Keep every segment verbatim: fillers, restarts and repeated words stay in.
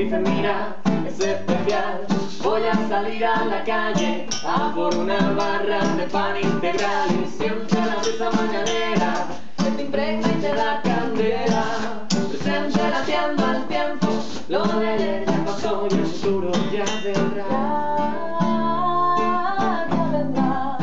dice mira, es especial. Voy a salir a la calle a por una barra de pan integral y siempre la brisa mañanera que te impregna y te da candela. Presente lateando al tiempo, lo de ayer ya pasó y el futuro ya vendrá. Ya, ya vendrá.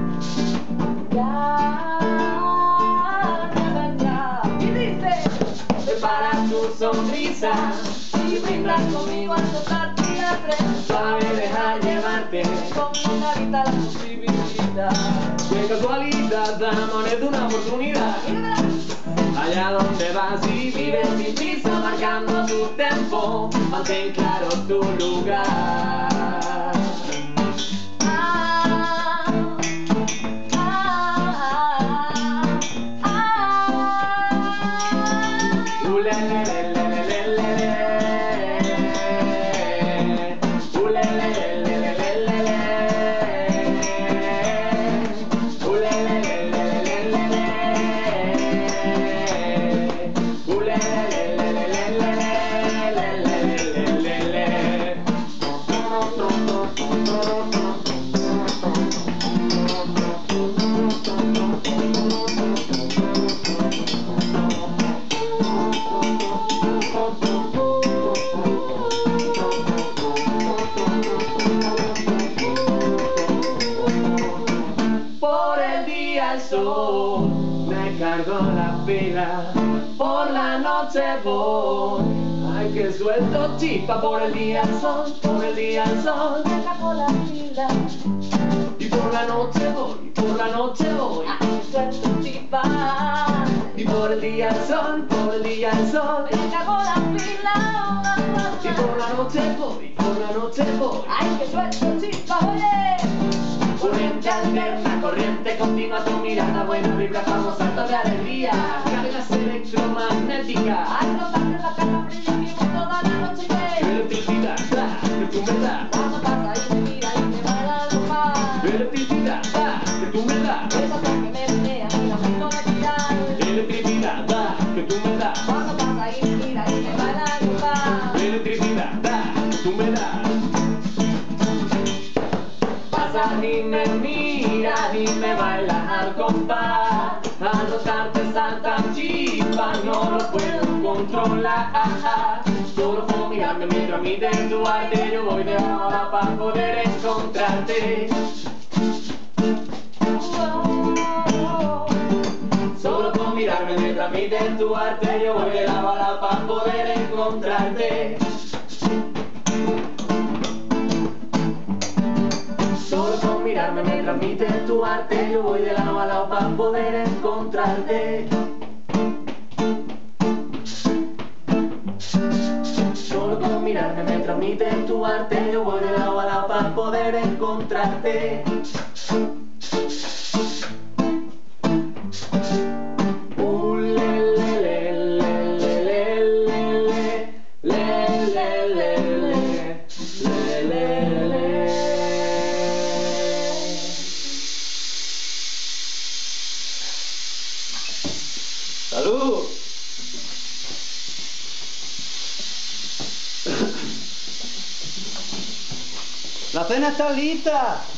Ya, ya vendrá. Y dice, prepara tu sonrisa y brindas conmigo al tocar tu frente. Sabe dejar llevarte como una vida la posibilidad. Qué casualidad, amor, es una oportunidad. Allá donde vas y vives sin prisa, marcando tu tempo, mantén claro tu lugar. Ah, ah, ah, ah, uh, le, le, le, le, le, le, le. Uh, le, le, le, le, le, le, le, le. Uh, le, le, le, le, le, le, le. Por el día el sol me cargó la pila, por la noche voy, ay que suelto chispa. Por el día el sol, por el día el sol me cargó la pila, y por la noche voy, por la noche voy, ay que suelto chispa. Y por el día el sol, por el día el sol me cargó la pila, y por la noche voy, por la noche voy, ay que suelto chispa. Oye, corriente alterna, corriente continua, tu mirada buena vibra, vamos saltos de alegría, cargas electromagnéticas, al rotarme la cara brilla mi mundo toda la noche. Electricidad, da, que tú me das, cuando pasa y me mira y me baila algo más. Electricidad, da, que tú me das, esa que me menea y la mente me tira. Electricidad, da, que tú me das, cuando pasa y me mira y me baila algo más. Electricidad, da, que tú me das. Y me mira y me baila al compás, al rotarte saltan chispas, no lo puedo controlar. Solo puedo mirarme mientras mi de tu arte, yo voy de ahora para poder encontrarte. Solo puedo mirarme mientras mi de tu arte, yo voy de la bala para poder encontrarte. Solo con mirarme me transmite tu arte, yo voy de lado a lado para poder encontrarte. Solo con mirarme me transmite tu arte, yo voy de lado a lado para poder encontrarte. Uh, le, le, le, le, le, le, le, le, le, le, le, le, le. ¡Salud! La cena está lista.